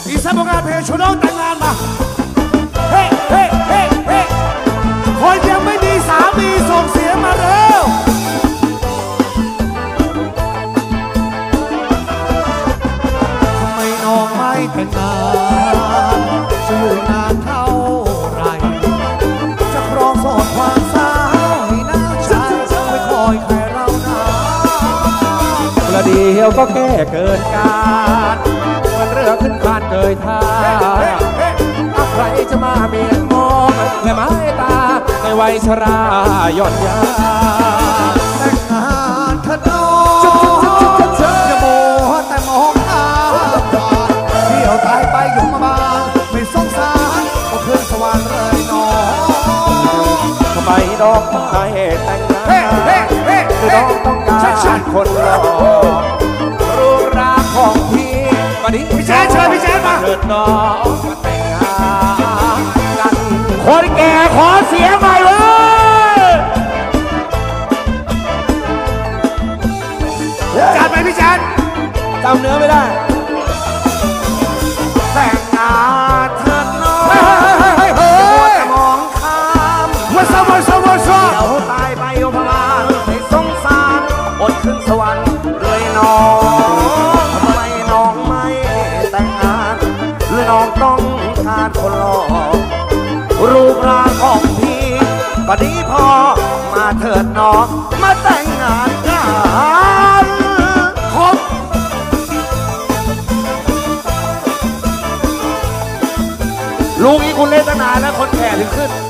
อีสานบอกงานเพลงชวนน้องแต่งงานมาเฮ้เฮ้เฮ้เฮ้คนยังไม่มีสามีส่งเสียงมาเร็วทำไมน้องไม่แต่งงานชื่องานเท่าไรจะครองโสดความสาวให้น่าใจไม่คอยใครเรานาประเดี๋ยวก็แก้เกินการมันเรือขึ้นคานเกยท่าใครจะมาเบียดมองและไม้ตาในวัยชราหย่อนยาแต่งงานเถิดน้องอย่าโมแต่มองตาเที่ยวตายไปอยู่มาบ้านไม่สงสารก็ขึ้นสวรรค์เลยน้องทำไมดอกไม้แต่งงานคือน้องต้องการคนหล่อรูปร่างของพี่วันนี้พี่แจ๊ดเชิญพี่แจ๊ดมาเถิดน้องมาแต่งงานกันคนแก่ขอเสียงหน่อยเว้ยจัดไปพี่แจ๊ดจำเนื้อไม่ได้แต่งงานเถิดน้องจะมองข้ามวันสวัสดิ์เดี๋ยวตายไปโยมบาลให้สงสารอดขึ้นสวรรค์เลยน้องทำไมน้องไม่แต่งงานหรือน้องต้องการคนหล่อรูปร่างของพี่ก็ดีพอมาเถิดน้องมาแต่งงานกันครบลูกนี้คุณเล่นตั้งนานแล้วคนแก่ถึงขึ้น